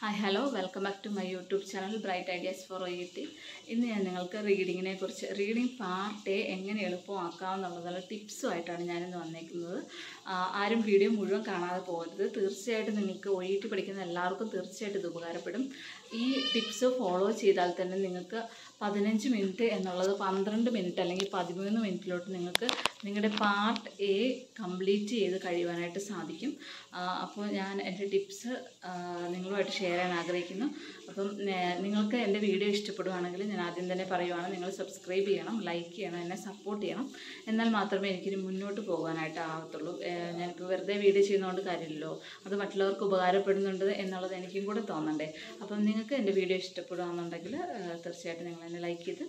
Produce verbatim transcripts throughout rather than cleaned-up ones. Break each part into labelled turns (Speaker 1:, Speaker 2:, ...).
Speaker 1: Hi, hello, welcome back to my YouTube channel Bright Ideas for Oet. ഇന്ന് ഞാൻ നിങ്ങൾക്ക് റീഡിങ്ങിനെ കുറിച്ച് റീഡിംഗ് പാർട്ട് എ എങ്ങനെ എളുപ്പമാക്കാമെന്നുള്ളതുള്ള ടിപ്സുമായിട്ടാണ് ഞാനിന്ന് വന്നേക്കുന്നത്. ആരും വീഡിയോ മുഴുവൻ കാണാതെ പോകരുത്. തീർച്ചയായിട്ടും നിങ്ങൾക്ക് ഒഇടി പഠിക്കുന്ന എല്ലാവർക്കും തീർച്ചയായിട്ടും ഇത് ഉപകാരപ്പെടും. ഈ ടിപ്സ് ഫോളോ ചെയ്താൽ തന്നെ നിങ്ങൾക്ക് പതിനഞ്ച് മിനിറ്റ് എന്നുള്ളത് പന്ത്രണ്ട് മിനിറ്റ് അല്ലെങ്കിൽ പതിമൂന്ന് മിനിറ്റിലോട്ട് നിങ്ങൾക്ക് നിങ്ങളുടെ പാർട്ട് എ കംപ്ലീറ്റ് ചെയ്ത് കഴിയുവാനായിട്ട് സാധിക്കും. അപ്പോൾ ഞാൻ എൻ്റെ ടിപ്സ് നിങ്ങളുമായിട്ട് ഷെയർ ചെയ്യാൻ ആഗ്രഹിക്കുന്നു. അപ്പം നിങ്ങൾക്ക് എൻ്റെ വീഡിയോ ഇഷ്ടപ്പെടുവാണെങ്കിൽ ഞാൻ ആദ്യം തന്നെ പറയുവാണ്, നിങ്ങൾ സബ്സ്ക്രൈബ് ചെയ്യണം, ലൈക്ക് ചെയ്യണം, എന്നെ സപ്പോർട്ട് ചെയ്യണം. എന്നാൽ മാത്രമേ എനിക്കിനി മുന്നോട്ട് പോകാനായിട്ട് ആകത്തുള്ളൂ. ഞാനിപ്പോൾ വെറുതെ വീഡിയോ ചെയ്യുന്നതുകൊണ്ട് കാര്യമില്ലല്ലോ, അത് മറ്റുള്ളവർക്ക് ഉപകാരപ്പെടുന്നുണ്ട് എന്നുള്ളത് എനിക്കും കൂടെ തോന്നണ്ടേ. അപ്പം നിങ്ങൾക്ക് എൻ്റെ വീഡിയോ ഇഷ്ടപ്പെടുകയാണെന്നുണ്ടെങ്കിൽ തീർച്ചയായിട്ടും നിങ്ങൾ എന്നെ ലൈക്ക് ചെയ്ത്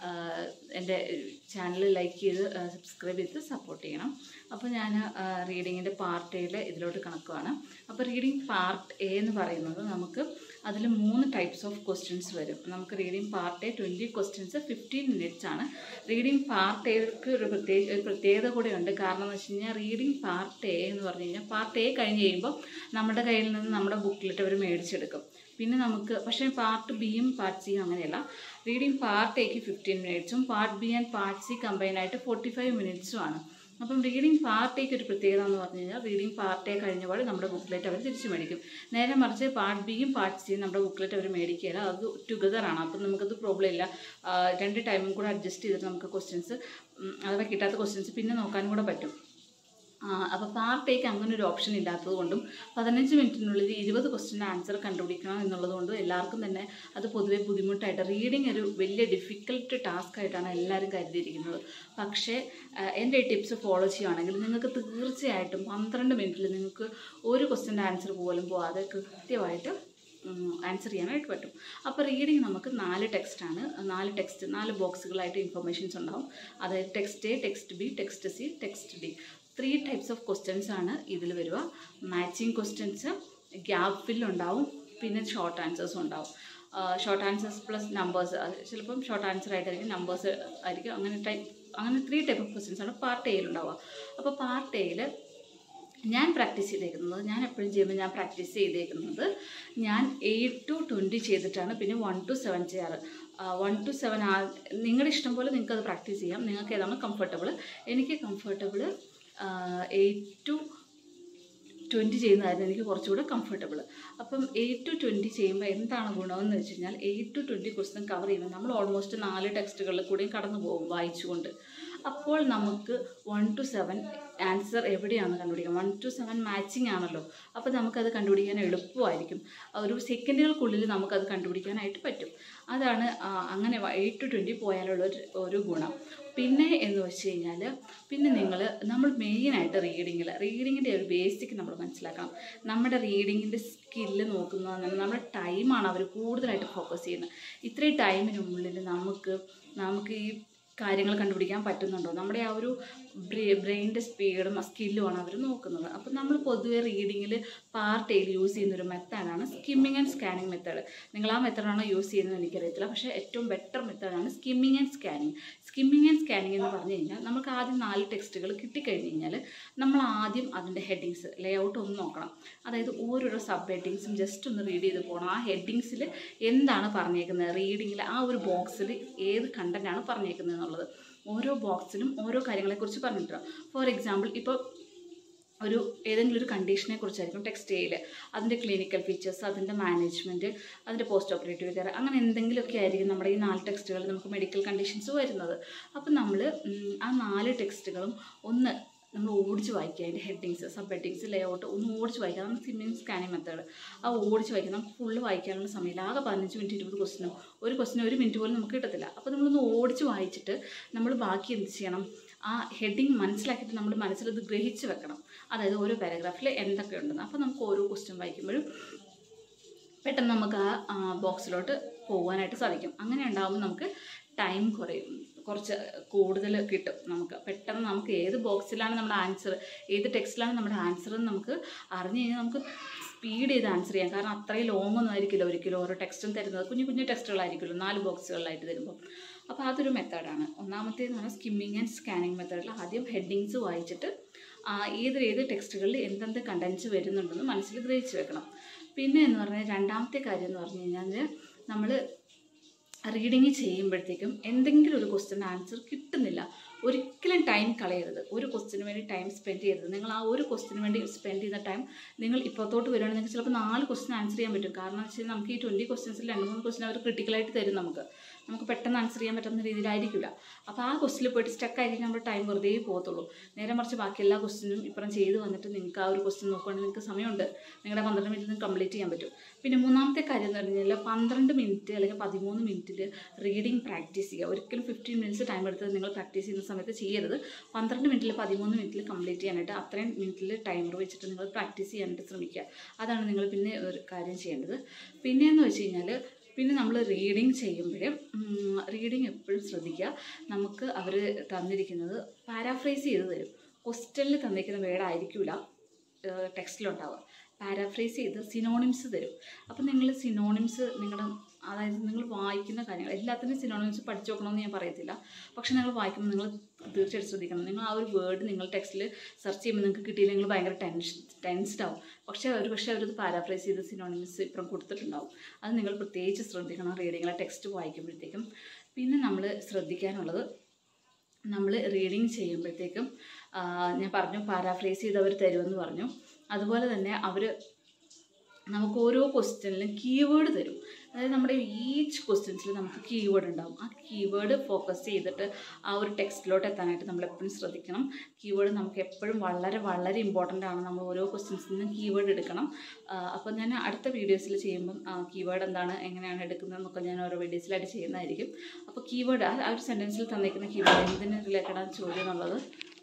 Speaker 1: എൻ്റെ ചാനൽ ലൈക്ക് ചെയ്ത് സബ്സ്ക്രൈബ് ചെയ്ത് സപ്പോർട്ട് ചെയ്യണം. അപ്പോൾ ഞാൻ റീഡിങ്ങിൻ്റെ പാർട്ട് എയിൽ ഇതിലോട്ട് കണക്കുവാണ്. അപ്പോൾ റീഡിങ് പാർട്ട് എ എന്ന് പറയുന്നത് നമുക്ക് അതിൽ മൂന്ന് ടൈപ്സ് ഓഫ് ക്വസ്റ്റ്യൻസ് വരും. നമുക്ക് reading part A twenty questions fifteen minutes ആണ്. റീഡിങ് പാർട്ട് എക്ക് ഒരു പ്രത്യേക ഒരു പ്രത്യേകത കൂടെ ഉണ്ട്. കാരണം എന്ന് വെച്ച് കഴിഞ്ഞാൽ റീഡിങ് പാർട്ട് എ എന്ന് പറഞ്ഞു കഴിഞ്ഞാൽ പാർട്ട് എ കഴിഞ്ഞ് കഴിയുമ്പോൾ നമ്മുടെ കയ്യിൽ നിന്ന് നമ്മുടെ ബുക്കിലിട്ട് അവർ മേടിച്ചെടുക്കും. പിന്നെ നമുക്ക് പക്ഷേ പാർട്ട് ബിയും പാർട്ട് സിയും അങ്ങനെയല്ല. റീഡിങ് പാർട്ട് എക്ക് ഫിഫ്റ്റീൻ മിനിറ്റ്സും part B and part C കമ്പൈനായിട്ട് ഫോർട്ടി ഫൈവ് മിനിറ്റ്സും ആണ്. അപ്പം റീഡിങ് പാർട്ട് എക്ക് ഒരു പ്രത്യേകത എന്ന് പറഞ്ഞു കഴിഞ്ഞാൽ റീഡിങ് പാർട്ട് എ കഴിഞ്ഞപാട് നമ്മുടെ ബുക്കിലെറ്റ് അവർ തിരിച്ച് മേടിക്കും. നേരെ മറിച്ച് പാർട്ട് ബിയും പാർട്ട് സിയും നമ്മുടെ ബുക്കിലെറ്റ് അവർ മേടിക്കുകയില്ല. അത് ടുഗദറാണ്. അപ്പം നമുക്കത് പ്രോബ്ലം ഇല്ല. രണ്ട് ടൈമും കൂടെ അഡ്ജസ്റ്റ് ചെയ്തിട്ട് നമുക്ക് ക്വസ്റ്റ്യൻസ് അഥവാ കിട്ടാത്ത ക്വസ്റ്റ്യൻസ് പിന്നെ നോക്കാനും കൂടെ പറ്റും. അപ്പോൾ പാർട്ട് എക്ക് അങ്ങനെ ഒരു ഓപ്ഷൻ ഇല്ലാത്തത് കൊണ്ടും പതിനഞ്ച് മിനിറ്റിനുള്ളിൽ ഇരുപത് ക്വസ്റ്റ്യൻ്റെ ആൻസർ കണ്ടുപിടിക്കണം എന്നുള്ളത് കൊണ്ടും എല്ലാവർക്കും തന്നെ അത് പൊതുവെ ബുദ്ധിമുട്ടായിട്ട് റീഡിങ് ഒരു വലിയ ഡിഫിക്കൽട്ട് ടാസ്ക് ആയിട്ടാണ് എല്ലാവരും കരുതിയിരിക്കുന്നത്. പക്ഷേ എൻ്റെ ഈ ടിപ്സ് ഫോളോ ചെയ്യുകയാണെങ്കിൽ നിങ്ങൾക്ക് തീർച്ചയായിട്ടും പന്ത്രണ്ട് മിനിറ്റിൽ നിങ്ങൾക്ക് ഒരു ക്വസ്റ്റ്യൻ്റെ ആൻസർ പോലും പോകാതെ കൃത്യമായിട്ട് ആൻസർ ചെയ്യാനായിട്ട് പറ്റും. അപ്പോൾ റീഡിങ് നമുക്ക് നാല് ടെക്സ്റ്റാണ്. നാല് ടെക്സ്റ്റ് നാല് ബോക്സുകളായിട്ട് ഇൻഫർമേഷൻസ് ഉണ്ടാവും. അതായത് text A, text B, text C, text D. Three types of questions ആണ് ഇതിൽ വരിക. മാച്ചിങ് ക്വസ്റ്റ്യൻസ്, ഗ്യാപ്പ് ഫിൽ ഉണ്ടാവും, പിന്നെ ഷോർട്ട് ആൻസേഴ്സും ഉണ്ടാവും. ഷോർട്ട് ആൻസേഴ്സ് പ്ലസ് നമ്പേഴ്സ്, ചിലപ്പം ഷോർട്ട് ആൻസർ ആയിട്ടായിരിക്കും, നമ്പേഴ്സ് ആയിരിക്കും. അങ്ങനെ ടൈപ്പ് അങ്ങനെ ത്രീ ടൈപ്പ് ഓഫ് ക്വസ്റ്റ്യൻസ് ആണ് പാർട്ട് എയിൽ ഉണ്ടാവുക. അപ്പോൾ പാർട്ട് എയിൽ ഞാൻ പ്രാക്ടീസ് ചെയ്തേക്കുന്നത്, ഞാൻ എപ്പോഴും ചെയ്യുമ്പോൾ ഞാൻ പ്രാക്ടീസ് ചെയ്തേക്കുന്നത് ഞാൻ എയ്റ്റ് ടു ട്വൻറ്റി ചെയ്തിട്ടാണ് പിന്നെ വൺ ടു സെവൻ ചെയ്യാറ്. വൺ ടു സെവൻ ആ നിങ്ങളുടെ ഇഷ്ടം പോലെ നിങ്ങൾക്ക് അത് പ്രാക്ടീസ് ചെയ്യാം. നിങ്ങൾക്ക് ഏതാണ് കംഫർട്ടബിൾ. എനിക്ക് കംഫർട്ടബിൾ എയ്റ്റ് ടു ട്വൻറ്റി ചെയ്യുന്നതായിരുന്നു എനിക്ക് കുറച്ചുകൂടെ കംഫർട്ടബിൾ. അപ്പം എയ്റ്റ് ടു ട്വൻറ്റി ചെയ്യുമ്പോൾ എന്താണ് ഗുണമെന്ന് വെച്ച് കഴിഞ്ഞാൽ eight to twenty question cover ചെയ്യുമ്പോൾ നമ്മൾ ഓൾമോസ്റ്റ് നാല് ടെക്സ്റ്റുകളിൽ കൂടെയും കടന്നു പോകും വായിച്ചുകൊണ്ട്. അപ്പോൾ നമുക്ക് വൺ ടു സെവൻ ആൻസർ എവിടെയാണ് കണ്ടുപിടിക്കുക. വൺ ടു സെവൻ മാച്ചിങ് ആണല്ലോ. അപ്പോൾ നമുക്കത് കണ്ടുപിടിക്കാൻ എളുപ്പമായിരിക്കും. ഒരു സെക്കൻഡുകൾക്കുള്ളിൽ നമുക്കത് കണ്ടുപിടിക്കാനായിട്ട് പറ്റും. അതാണ് അങ്ങനെ എയ്റ്റ് ടു ട്വൻറ്റി പോയാലുള്ള ഒരു ഗുണം. പിന്നെ എന്ന് വെച്ച് കഴിഞ്ഞാൽ പിന്നെ നിങ്ങൾ നമ്മൾ മെയിനായിട്ട് റീഡിങ്ങിൽ റീഡിങ്ങിൻ്റെ ഒരു ബേസിക് നമ്മൾ മനസ്സിലാക്കണം. നമ്മുടെ റീഡിങ്ങിൻ്റെ സ്കില്ല് നോക്കുന്നത് നമ്മുടെ ടൈമാണ് അവർ കൂടുതലായിട്ട് ഫോക്കസ് ചെയ്യുന്നത്. ഇത്രയും ടൈമിനുള്ളിൽ നമുക്ക് നമുക്ക് ഈ കാര്യങ്ങൾ കണ്ടുപിടിക്കാൻ പറ്റുന്നുണ്ടോ, നമ്മുടെ ആ ഒരു ബ്രെയിനിൻ്റെ സ്പീഡും സ്കില്ലുമാണ് അവർ നോക്കുന്നത്. അപ്പോൾ നമ്മൾ പൊതുവെ റീഡിങ്ങിൽ പാർട്ട് എയിൽ യൂസ് ചെയ്യുന്നൊരു മെത്തേഡാണ് സ്കിമ്മിങ് ആൻഡ് സ്കാനിങ് മെത്തേഡ്. നിങ്ങൾ ആ മെത്തേഡാണോ യൂസ് ചെയ്യുന്നത് എനിക്കറിയത്തില്ല. പക്ഷേ ഏറ്റവും ബെറ്റർ മെത്തേഡാണ് skimming and scanning. Skimming and scanning എന്ന് പറഞ്ഞു കഴിഞ്ഞാൽ നമുക്ക് ആദ്യം നാല് ടെക്സ്റ്റുകൾ കിട്ടിക്കഴിഞ്ഞ് കഴിഞ്ഞാൽ നമ്മൾ ആദ്യം അതിൻ്റെ ഹെഡിങ്സ് ലേ ഔട്ട് ഒന്ന് നോക്കണം. അതായത് ഓരോരോ സബ് ഹെഡിങ്സും ജസ്റ്റ് ഒന്ന് റീഡ് ചെയ്ത് പോകണം. ആ ഹെഡിങ്സിൽ എന്താണ് പറഞ്ഞേക്കുന്നത്, റീഡിങ്ങിൽ ആ ഒരു ബോക്സിൽ ഏത് കണ്ടൻറ്റാണ് പറഞ്ഞേക്കുന്നത് എന്നുള്ളത് ഓരോ ബോക്സിലും ഓരോ കാര്യങ്ങളെക്കുറിച്ച് പറഞ്ഞിട്ടുണ്ട്. ഫോർ എക്സാമ്പിൾ ഇപ്പോൾ ഒരു ഏതെങ്കിലും ഒരു കണ്ടീഷനെ കുറിച്ചായിരിക്കും ടെക്സ്റ്റ് എയിൽ, അതിൻ്റെ ക്ലിനിക്കൽ ഫീച്ചേഴ്സ്, അതിൻ്റെ മാനേജ്മെൻറ്റ്, അതിൻ്റെ പോസ്റ്റ് ഓപ്പറേറ്റീവ് കെയർ, അങ്ങനെ എന്തെങ്കിലുമൊക്കെ ആയിരിക്കും നമ്മുടെ ഈ നാല് ടെക്സ്റ്റുകളിൽ നമുക്ക് മെഡിക്കൽ കണ്ടീഷൻസ് വരുന്നത്. അപ്പം നമ്മൾ ആ നാല് ടെക്സ്റ്റുകളും ഒന്ന് നമ്മൾ ഓടിച്ച് വായിക്കുക. അതിൻ്റെ headings, sub headings, layout ഒന്ന് ഓടിച്ച് വായിക്കുക. അതാണ് സ്കിമ്മിങ് സ്കാനിങ് മെത്തേഡ്. ആ ഓടിച്ച് വായിക്കുക. നമുക്ക് ഫുള്ള് വായിക്കാനുള്ള സമയമില്ല. ആകെ പതിനഞ്ച് മിനിറ്റ് ഇരുപത് ക്വസ്റ്റിനും ഒരു ക്വസ്റ്റിനും ഒരു മിനിറ്റ് പോലും നമുക്ക് കിട്ടത്തില്ല. അപ്പോൾ നമ്മളൊന്ന് ഓടിച്ച് വായിച്ചിട്ട് നമ്മൾ ബാക്കി എന്ത് ചെയ്യണം, ആ ഹെഡിങ് മനസ്സിലാക്കിയിട്ട് നമ്മൾ മനസ്സിലത് ഗ്രഹിച്ച് വെക്കണം. അതായത് ഓരോ പാരഗ്രാഫിൽ എന്തൊക്കെ ഉണ്ടെന്ന്. അപ്പോൾ നമുക്ക് ഓരോ ക്വസ്റ്റ്യൻ വായിക്കുമ്പോഴും പെട്ടെന്ന് നമുക്ക് ആ ബോക്സിലോട്ട് പോകാനായിട്ട് സാധിക്കും. അങ്ങനെ ഉണ്ടാകുമ്പോൾ നമുക്ക് ടൈം കുറയും, കുറച്ച് കൂടുതൽ കിട്ടും. നമുക്ക് പെട്ടെന്ന് നമുക്ക് ഏത് ബോക്സിലാണ് നമ്മുടെ ആൻസർ, ഏത് ടെക്സ്റ്റിലാണ് നമ്മുടെ ആൻസർ എന്ന് നമുക്ക് അറിഞ്ഞു കഴിഞ്ഞാൽ നമുക്ക് സ്പീഡ് ചെയ്ത് ആൻസർ ചെയ്യാം. കാരണം അത്രയും ലോങ് ഒന്നും ആയിരിക്കില്ല ഒരിക്കലും ഓരോ ടെക്സ്റ്റും തരുന്നത്. കുഞ്ഞു കുഞ്ഞു ടെക്സ്റ്റുകളായിരിക്കുമല്ലോ നാല് ബോക്സുകളിലായിട്ട് തരുമ്പോൾ. അപ്പോൾ അതൊരു മെത്തേഡാണ്. ഒന്നാമത്തേന്ന് പറഞ്ഞാൽ സ്കിമ്മിങ് ആൻഡ് സ്കാനിങ് മെത്തേഡിൽ ആദ്യം ഹെഡിങ്സ് വായിച്ചിട്ട് ഏത് ഏത് ടെക്സ്റ്റുകളിൽ എന്തെന്ത് കണ്ടൻസ് വരുന്നുണ്ടെന്ന് മനസ്സിൽ ഗ്രഹിച്ച് വെക്കണം. പിന്നെ എന്ന് പറഞ്ഞാൽ രണ്ടാമത്തെ കാര്യം എന്ന് പറഞ്ഞു കഴിഞ്ഞാൽ നമ്മൾ റീഡിങ് ചെയ്യുമ്പോഴത്തേക്കും എന്തെങ്കിലും ഒരു ക്വസ്റ്റ്യൻ ആൻസർ കിട്ടുന്നില്ല, ഒരിക്കലും ടൈം കളയരുത്. ഒരു ക്വസ്റ്റിന് വേണ്ടി ടൈം സ്പെൻഡ് ചെയ്യരുത്. നിങ്ങൾ ആ ഒരു ക്വസ്റ്റിന് വേണ്ടി സ്പെൻഡ് ചെയ്യുന്ന ടൈം നിങ്ങൾ ഇപ്പോഴത്തോട്ട് വരികയാണെങ്കിൽ നിങ്ങൾക്ക് ചിലപ്പോൾ നാല് ക്വസ്റ്റ്യൻ ആൻസർ ചെയ്യാൻ പറ്റും. കാരണം എന്ന് വെച്ചാൽ നമുക്ക് ഈ ട്വൻറ്റി ക്വസ്റ്റ്യൻസിൽ രണ്ട് മൂന്ന് ക്വസ്റ്റ്യൻ അവർ ക്രിട്ടിക്കലായിട്ട് തരും. നമുക്ക് നമുക്ക് പെട്ടെന്ന് ആൻസർ ചെയ്യാൻ പറ്റുന്ന രീതിയിലായിരിക്കില്ല. അപ്പോൾ ആ ക്വസ്റ്റിൽ പോയിട്ട് സ്റ്റക്ക് ആയിരിക്കും നമ്മുടെ ടൈം വെറുതെ പോകത്തുള്ളൂ. നേരെ മറിച്ച് ബാക്കി എല്ലാ ക്വസ്റ്റിനും ഇപ്പുറം ചെയ്ത് വന്നിട്ട് നിങ്ങൾക്ക് ആ ഒരു ക്വസ്റ്റ്യൻ നോക്കുകയാണെങ്കിൽ നിങ്ങൾക്ക് സമയമുണ്ട്, നിങ്ങളുടെ പന്ത്രണ്ട് മിനിറ്റിൽ നിന്ന് കംപ്ലീറ്റ് ചെയ്യാൻ പറ്റും. പിന്നെ മൂന്നാമത്തെ കാര്യം എന്ന് പറഞ്ഞു കഴിഞ്ഞാൽ പന്ത്രണ്ട് മിനിറ്റ് അല്ലെങ്കിൽ പതിമൂന്ന് മിനിറ്റിൽ റീഡിങ് പ്രാക്ടീസ് ചെയ്യുക. ഒരിക്കലും ഫിഫ്റ്റീൻ മിനിറ്റ്സ് ടൈം എടുത്ത് നിങ്ങൾ പ്രാക്ടീസ് ചെയ്യുന്ന സമയത്ത് ചെയ്യരുത്. പന്ത്രണ്ട് മിനിറ്റിൽ പതിമൂന്ന് മിനിറ്റിൽ കംപ്ലീറ്റ് ചെയ്യാനായിട്ട് അത്രയും മിനിറ്റിൽ ടൈമർ വെച്ചിട്ട് നിങ്ങൾ പ്രാക്ടീസ് ചെയ്യാനായിട്ട് ശ്രമിക്കുക. അതാണ് നിങ്ങൾ പിന്നെ ഒരു കാര്യം ചെയ്യേണ്ടത്. പിന്നെയെന്ന് വെച്ച് കഴിഞ്ഞാൽ പിന്നെ നമ്മൾ റീഡിങ് ചെയ്യുമ്പോഴും റീഡിങ് എപ്പോഴും ശ്രദ്ധിക്കുക. നമുക്ക് അവർ തന്നിരിക്കുന്നത് പാരാഫ്രൈസ് ചെയ്ത് തരും. ക്വസ്റ്റനിൽ തന്നിരിക്കുന്ന വേർഡായിരിക്കില്ല ടെക്സ്റ്റിലുണ്ടാവുക, പാരാഫ്രൈസ് ചെയ്ത് സിനോണിംസ് തരും. അപ്പം നിങ്ങൾ സിനോണിംസ് നിങ്ങളുടെ അതായത് നിങ്ങൾ വായിക്കുന്ന കാര്യങ്ങൾ എല്ലാത്തിനും സിനോണിംസ് പഠിച്ചു നോക്കണമെന്ന് ഞാൻ പറയത്തില്ല. പക്ഷേ നിങ്ങൾ വായിക്കുമ്പോൾ നിങ്ങൾ തീർച്ചയായിട്ടും ശ്രദ്ധിക്കണം. നിങ്ങൾ ആ ഒരു വേർഡ് നിങ്ങൾ ടെക്സ്റ്റിൽ സെർച്ച് ചെയ്യുമ്പോൾ നിങ്ങൾക്ക് കിട്ടിയില്ല, നിങ്ങൾ ഭയങ്കര ടെൻഷൻ ടെൻസ്ഡ് ആവും. പക്ഷേ ഒരു പക്ഷേ അവരത് പാരാഫ്രൈസ് ചെയ്ത് സിനോണിംസ് ഇപ്പം കൊടുത്തിട്ടുണ്ടാവും. അത് നിങ്ങൾ പ്രത്യേകിച്ച് ശ്രദ്ധിക്കണം റീഡിങ്ങിലെ ടെക്സ്റ്റ് വായിക്കുമ്പോഴത്തേക്കും. പിന്നെ നമ്മൾ ശ്രദ്ധിക്കാനുള്ളത്, നമ്മൾ റീഡിങ് ചെയ്യുമ്പോഴത്തേക്കും ഞാൻ പറഞ്ഞു പാരാഫ്രൈസ് ചെയ്ത് അവർ തരുമെന്ന് പറഞ്ഞു. അതുപോലെ തന്നെ അവർ നമുക്ക് ഓരോ ക്വസ്റ്റ്യനിലും കീവേഡ് തരും. അതായത് നമ്മുടെ ഈച്ച് ക്വസ്റ്റ്യൻസിൽ നമുക്ക് കീവേഡ് ഉണ്ടാകും. ആ കീവേഡ് ഫോക്കസ് ചെയ്തിട്ട് ആ ഒരു ടെക്സ്റ്റിലോട്ട് എത്താനായിട്ട് നമ്മൾ എപ്പോഴും ശ്രദ്ധിക്കണം. കീവേഡ് നമുക്ക് എപ്പോഴും വളരെ വളരെ ഇമ്പോർട്ടൻ്റ് ആണ്. നമ്മൾ ഓരോ ക്വസ്റ്റ്യൻസിൽ നിന്നും കീവേഡ് എടുക്കണം. അപ്പോൾ ഞാൻ അടുത്ത വീഡിയോസിൽ ചെയ്യുമ്പം കീവേഡ് എന്താണ്, എങ്ങനെയാണ് എടുക്കുന്നതെന്നൊക്കെ ഞാൻ ഓരോ വീഡിയോസിലായിട്ട് ചെയ്യുന്നതായിരിക്കും. അപ്പോൾ കീവേഡ് ആ ഒരു സെൻറ്റൻസിൽ തന്നിരിക്കുന്ന കീവേഡ് എന്തിന് റിലേറ്റഡ് ആണ് ചോദ്യം എന്നുള്ളത്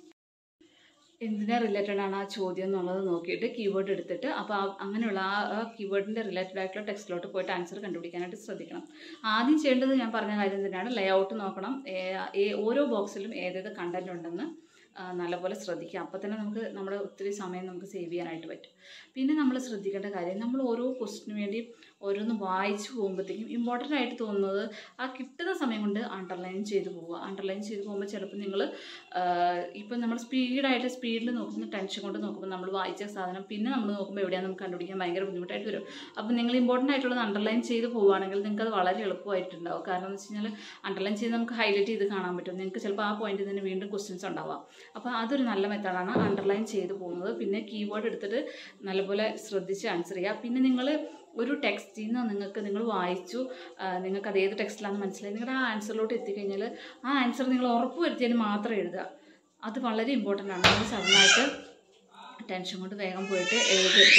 Speaker 1: എന്തിനാ റിലേറ്റഡ് ആണ് ആ ചോദ്യം എന്നുള്ളത് നോക്കിയിട്ട് കീവേഡ് എടുത്തിട്ട് അപ്പോൾ അങ്ങനെയുള്ള ആ ആ കീവേഡിൻ്റെ റിലേറ്റഡ് ആയിട്ടുള്ള ടെക്സ്റ്റിലോട്ട് പോയിട്ട് ആൻസർ കണ്ടുപിടിക്കാനായിട്ട് ശ്രദ്ധിക്കണം. ആദ്യം ചെയ്യേണ്ടത് ഞാൻ പറഞ്ഞ കാര്യം തന്നെയാണ്, ലേ ഔട്ട് നോക്കണം. ഓരോ ബോക്സിലും ഏതേത് കണ്ടൻറ് ഉണ്ടെന്ന് നല്ലപോലെ ശ്രദ്ധിക്കുക. അപ്പോൾ തന്നെ നമുക്ക് നമ്മുടെ ഒത്തിരി സമയം നമുക്ക് സേവ് ചെയ്യാനായിട്ട് പറ്റും. പിന്നെ നമ്മൾ ശ്രദ്ധിക്കേണ്ട കാര്യം, നമ്മൾ ഓരോ ക്വസ്റ്റിന് വേണ്ടി ഓരോന്ന് വായിച്ചു പോകുമ്പോഴത്തേക്കും ഇമ്പോർട്ടൻ്റ് ആയിട്ട് തോന്നുന്നത് ആ കിട്ടുന്ന സമയം കൊണ്ട് അണ്ടർലൈൻ ചെയ്ത് പോവുക. അണ്ടർലൈൻ ചെയ്ത് പോകുമ്പോൾ ചിലപ്പോൾ നിങ്ങൾ ഇപ്പം നമ്മൾ സ്പീഡായിട്ട് സ്പീഡിൽ നോക്കുന്ന ടെൻഷൻ കൊണ്ട് നോക്കുമ്പോൾ നമ്മൾ വായിച്ച സാധനം പിന്നെ നമ്മൾ നോക്കുമ്പോൾ എവിടെയാണ് നമുക്ക് കണ്ടുപിടിക്കാൻ ഭയങ്കര ബുദ്ധിമുട്ടായിട്ട് വരും. അപ്പോൾ നിങ്ങൾ ഇമ്പോർട്ടൻ്റ് ആയിട്ടുള്ളത് അണ്ടർലൈൻ ചെയ്ത് പോവുകയാണെങ്കിൽ നിങ്ങൾക്ക് അത് വളരെ എളുപ്പമായിട്ടുണ്ടാവും. കാരണം എന്ന് വെച്ച് കഴിഞ്ഞാൽ അണ്ടർലൈൻ ചെയ്ത് നമുക്ക് ഹൈലൈറ്റ് ചെയ്ത് കാണാൻ പറ്റും. നിങ്ങൾക്ക് ചിലപ്പോൾ ആ പോയിന്റിൽ തന്നെ വീണ്ടും ക്വസ്റ്റ്യൻസ് ഉണ്ടാവാം. അപ്പോൾ അതൊരു നല്ല മെത്തേഡാണ് അണ്ടർലൈൻ ചെയ്ത് പോകുന്നത്. പിന്നെ കീവേഡ് എടുത്തിട്ട് നല്ലപോലെ ശ്രദ്ധിച്ച് ആൻസർ ചെയ്യുക. പിന്നെ നിങ്ങൾ ഒരു ടെക്സ്റ്റിൽ നിന്ന് നിങ്ങൾക്ക് നിങ്ങൾ വായിച്ചു, നിങ്ങൾക്ക് അത് ഏത് ടെക്സ്റ്റിലാണെന്ന് മനസ്സിലായി, നിങ്ങളുടെ ആ ആൻസറിലോട്ട് എത്തിക്കഴിഞ്ഞാൽ ആ ആൻസർ നിങ്ങൾ ഉറപ്പ് വരുത്തിയതിന് മാത്രം എഴുതുക. അത് വളരെ ഇമ്പോർട്ടൻ്റ് ആണ്. നിങ്ങൾ സഡനായിട്ട് ടെൻഷൻ കൊണ്ട് വേഗം പോയിട്ട് എഴുതരുത്.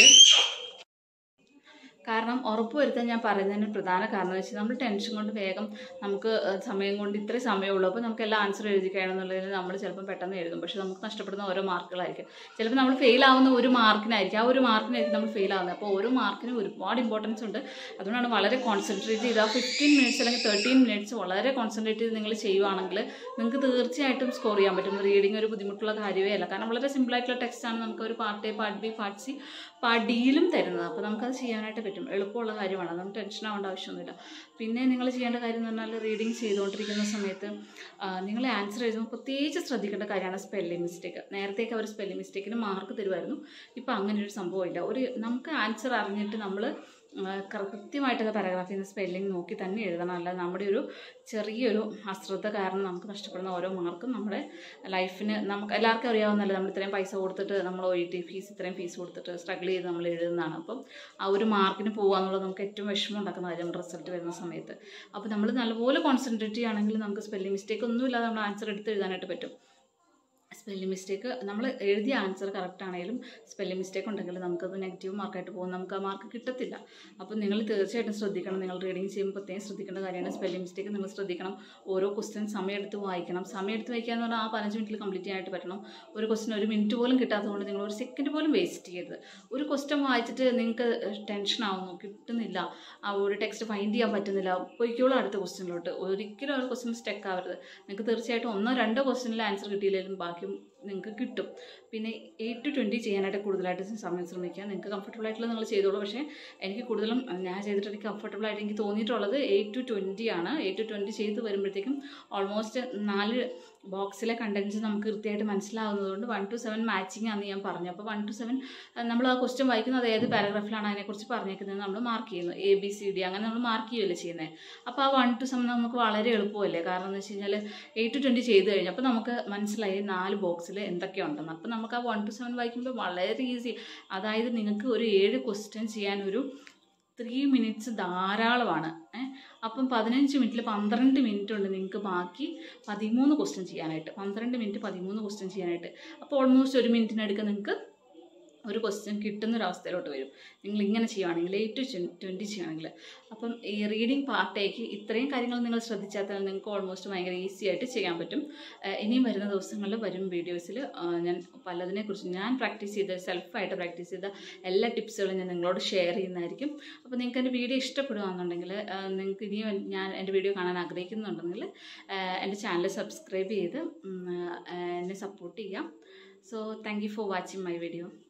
Speaker 1: കാരണം ഉറപ്പ് വരുത്താൻ ഞാൻ പറയുന്നതിന് പ്രധാന കാരണം എന്ന് വെച്ചാൽ നമ്മൾ ടെൻഷൻ കൊണ്ട് വേഗം നമുക്ക് സമയം കൊണ്ട് ഇത്രയും സമയമുള്ളൂ അപ്പോൾ നമുക്ക് എല്ലാ ആൻസർ എഴുതി കഴിയണമെന്നുള്ളതിൽ നമ്മൾ ചിലപ്പോൾ പെട്ടെന്ന് എഴുതും. പക്ഷേ നമുക്ക് നഷ്ടപ്പെടുന്ന ഓരോ മാർക്കുകളായിരിക്കും. ചിലപ്പോൾ നമ്മൾ ഫെയിൽ ആവുന്ന ഒരു മാർക്കിനായിരിക്കും, ആ ഒരു മാർക്കിനായിരിക്കും നമ്മൾ ഫെയിൽ ആവുന്നത്. അപ്പോൾ ഓരോ മാർക്കിനും ഒരുപാട് ഇമ്പോർട്ടൻസ് ഉണ്ട്. അതുകൊണ്ടാണ് വളരെ കോൺസെൻട്രേറ്റ് ചെയ്ത് ആ ഫിഫ്റ്റീൻ മിനിറ്റ്സ് അല്ലെങ്കിൽ തേർട്ടീൻ മിനിറ്റ്സ് വളരെ കോൺസെൻട്രേറ്റ് ചെയ്ത് നിങ്ങൾ ചെയ്യുവാണെങ്കിൽ നിങ്ങൾക്ക് തീർച്ചയായിട്ടും സ്കോർ ചെയ്യാൻ പറ്റും. റീഡിങ് ഒരു ബുദ്ധിമുട്ടുള്ള കാര്യമേ അല്ല. കാരണം വളരെ സിമ്പിളായിട്ടുള്ള ടെക്സ്റ്റാണ് നമുക്ക് ഒരു part A, part B, part C, part ഡിയിലും തരുന്നത്. അപ്പോൾ നമുക്കത് ചെയ്യാനായിട്ട് പറ്റും. എളുപ്പമുള്ള കാര്യമാണ്. നമുക്ക് ടെൻഷൻ ആവേണ്ട ആവശ്യമൊന്നുമില്ല. പിന്നെ നിങ്ങൾ ചെയ്യേണ്ട കാര്യം എന്ന് പറഞ്ഞാൽ റീഡിങ് ചെയ്തുകൊണ്ടിരിക്കുന്ന സമയത്ത് നിങ്ങൾ ആൻസർ എഴുതുമ്പോൾ പ്രത്യേകിച്ച് ശ്രദ്ധിക്കേണ്ട കാര്യമാണ് സ്പെല്ലിംഗ് മിസ്റ്റേക്ക്. നേരത്തേക്ക് അവർ സ്പെല്ലിംഗ് മിസ്റ്റേക്കിന് മാർക്ക് തരുമായിരുന്നു. ഇപ്പോൾ അങ്ങനെ ഒരു സംഭവമില്ല. ഒരു നമുക്ക് ആൻസർ അറിഞ്ഞിട്ട് നമ്മൾ കൃത്യമായിട്ടുള്ള പാരഗ്രാഫിൽ നിന്ന് സ്പെല്ലിംഗ് നോക്കി തന്നെ എഴുതണം. അല്ലാതെ നമ്മുടെ ഒരു ചെറിയൊരു അശ്രദ്ധ കാരണം നമുക്ക് നഷ്ടപ്പെടുന്ന ഓരോ മാർക്കും നമ്മുടെ ലൈഫിന് നമുക്ക് എല്ലാവർക്കും അറിയാവുന്നതല്ല. നമ്മൾ ഇത്രയും പൈസ കൊടുത്തിട്ട് നമ്മൾ ഒ ഇ ടി ഫീസ് ഇത്രയും ഫീസ് കൊടുത്തിട്ട് സ്ട്രഗിൾ ചെയ്ത് നമ്മൾ എഴുതുന്നതാണ്. അപ്പം ആ ഒരു മാർക്കിന് പോകുക എന്നുള്ളത് നമുക്ക് ഏറ്റവും വിഷമം ഉണ്ടാക്കുന്ന കാര്യം റിസൾട്ട് വരുന്ന സമയത്ത്. അപ്പോൾ നമ്മൾ നല്ലപോലെ കോൺസെൻട്രേറ്റ് ചെയ്യുകയാണെങ്കിൽ നമുക്ക് സ്പെല്ലിംഗ് മിസ്റ്റേക്ക് ഒന്നുമില്ലാതെ നമ്മൾ ആൻസർ എടുത്ത് എഴുതാനായിട്ട് പറ്റും. സ്പെല്ലിംഗ് മിസ്റ്റേക്ക് നമ്മൾ എഴുതിയ ആൻസർ കറക്റ്റ് ആണെങ്കിലും സ്പെല്ലിംഗ് മിസ്റ്റേക്ക് ഉണ്ടെങ്കിൽ നമുക്കത് നെഗറ്റീവ് മാർക്കായിട്ട് പോകും, നമുക്ക് ആ മാർക്ക് കിട്ടത്തില്ല. അപ്പോൾ നിങ്ങൾ തീർച്ചയായിട്ടും ശ്രദ്ധിക്കണം. നിങ്ങൾ റീഡിങ് ചെയ്യുമ്പോൾ പ്രത്യേകം ശ്രദ്ധിക്കേണ്ട കാര്യമാണ് സ്പെല്ലിംഗ് മിസ്റ്റേക്ക്. നിങ്ങൾ ശ്രദ്ധിക്കണം. ഓരോ ക്വസ്റ്റ്യൻ സമയമെടുത്ത് വായിക്കണം. സമയമെടുത്ത് വായിക്കുക എന്ന് പറഞ്ഞാൽ ആ പതിനഞ്ച് മിനിറ്റിൽ കംപ്ലീറ്റ് ചെയ്യാനായിട്ട് പറ്റണം. ഒരു ക്വസ്റ്റ്യൻ ഒരു മിനിറ്റ് പോലും കിട്ടാത്തതുകൊണ്ട് നിങ്ങൾ ഒരു സെക്കൻഡ് പോലും വേസ്റ്റ് ചെയ്യരുത്. ഒരു ക്വസ്റ്റ്യൻ വായിച്ചിട്ട് നിങ്ങൾക്ക് ടെൻഷൻ ആവുന്നു, കിട്ടുന്നില്ല, ആ ഒരു ടെക്സ്റ്റ് ഫൈൻഡ് ചെയ്യാൻ പറ്റുന്നില്ല, പോയിക്കോളും അടുത്ത ക്വസ്റ്റ്യനിലോട്ട്. ഒരിക്കലും ഒരു ക്വസ്റ്റ്യൻ സ്റ്റക്ക് ആവരുത്. നിങ്ങൾക്ക് തീർച്ചയായിട്ടും ഒന്നോ രണ്ടോ ക്വസ്റ്റ്യനിൽ ആൻസർ കിട്ടിയില്ലെങ്കിലും ബാക്കി നിങ്ങൾക്ക് കിട്ടും. പിന്നെ എയ്റ്റ് ടു ട്വൻറ്റി ചെയ്യാനായിട്ട് കൂടുതലായിട്ട് സമയം ശ്രമിക്കുക. നിങ്ങൾക്ക് കംഫർട്ടബിൾ ആയിട്ടുള്ള നിങ്ങൾ ചെയ്തോളൂ. പക്ഷേ എനിക്ക് കൂടുതലും ഞാൻ ചെയ്തിട്ട് എനിക്ക് കംഫർട്ടബിൾ ആയിട്ട് എനിക്ക് തോന്നിയിട്ടുള്ളത് എയ്റ്റ് ടു ട്വൻറ്റി ആണ്. എയ്റ്റ് ടു ട്വൻറ്റി ചെയ്ത് വരുമ്പോഴത്തേക്കും ഓൾമോസ്റ്റ് നാല് ബോക്സിലെ കണ്ടൻറ്റ്സ് നമുക്ക് കൃത്യമായിട്ട് മനസ്സിലാവുന്നതുകൊണ്ട് വൺ ടു സെവൻ മാച്ചിങ് ആണെന്ന് ഞാൻ പറഞ്ഞു. അപ്പോൾ വൺ ടു സെവൻ നമ്മൾ ആ ക്വസ്റ്റ്യൻ വായിക്കുന്നത് ഏത് പാരഗ്രാഫിലാണ് അതിനെക്കുറിച്ച് പറഞ്ഞേക്കുന്നത് നമ്മൾ മാർക്ക് ചെയ്യുന്നു. എ ബി സി ഡി അങ്ങനെ നമ്മൾ മാർക്ക് ചെയ്യുകയല്ലേ ചെയ്യുന്നത്. അപ്പോൾ ആ വൺ ടു സെവൻ നമുക്ക് വളരെ എളുപ്പമല്ലേ. കാരണം എന്ന് വെച്ച് കഴിഞ്ഞാൽ എയ്റ്റ് ടു ട്വൻറ്റി ചെയ്ത് കഴിഞ്ഞാൽ അപ്പോൾ നമുക്ക് മനസ്സിലായി നാല് ബോക്സിൽ എന്തൊക്കെയുണ്ടെന്ന്. അപ്പോൾ നമുക്ക് ആ വൺ ടു സെവൻ വായിക്കുമ്പോൾ വളരെ ഈസി. അതായത് നിങ്ങൾക്ക് ഒരു ഏഴ് ക്വസ്റ്റ്യൻ ചെയ്യാൻ ഒരു ത്രീ മിനിറ്റ്സ് ധാരാളമാണ്. അപ്പം പതിനഞ്ച് മിനിറ്റിൽ പന്ത്രണ്ട് മിനിറ്റ് ഉണ്ട് നിങ്ങൾക്ക് ബാക്കി പതിമൂന്ന് ക്വസ്റ്റ്യൻ ചെയ്യാനായിട്ട്. പന്ത്രണ്ട് മിനിറ്റ് പതിമൂന്ന് ക്വസ്റ്റ്യൻ ചെയ്യാനായിട്ട്. അപ്പോൾ ഓൾമോസ്റ്റ് ഒരു മിനിറ്റിനടുക്ക് നിങ്ങൾക്ക് ഒരു ക്വസ്റ്റ്യൻ കിട്ടുന്നൊരവസ്ഥയിലോട്ട് വരും നിങ്ങൾ ഇങ്ങനെ ചെയ്യുകയാണെങ്കിൽ, എയ്റ്റ് ടു ട്വൻറ്റി ചെയ്യുകയാണെങ്കിൽ. അപ്പം ഈ റീഡിങ് പാർട്ടേക്ക് ഇത്രയും കാര്യങ്ങൾ നിങ്ങൾ ശ്രദ്ധിച്ചാൽ തന്നെ നിങ്ങൾക്ക് ഓൾമോസ്റ്റ് ഭയങ്കര ഈസി ആയിട്ട് ചെയ്യാൻ പറ്റും. ഇനിയും വരുന്ന ദിവസങ്ങളിൽ വരും വീഡിയോസിൽ ഞാൻ പലതിനെക്കുറിച്ച് ഞാൻ പ്രാക്ടീസ് ചെയ്ത സെൽഫായിട്ട് പ്രാക്ടീസ് ചെയ്ത എല്ലാ ടിപ്സുകളും ഞാൻ നിങ്ങളോട് ഷെയർ ചെയ്യുന്നതായിരിക്കും. അപ്പോൾ നിങ്ങൾക്ക് എൻ്റെ വീഡിയോ ഇഷ്ടപ്പെടുകയാണെന്നുണ്ടെങ്കിൽ, നിങ്ങൾക്ക് ഇനിയും ഞാൻ എൻ്റെ വീഡിയോ കാണാൻ ആഗ്രഹിക്കുന്നുണ്ടെങ്കിൽ എൻ്റെ ചാനൽ സബ്സ്ക്രൈബ് ചെയ്ത് എന്നെ സപ്പോർട്ട് ചെയ്യാം. So thank you for watching my video.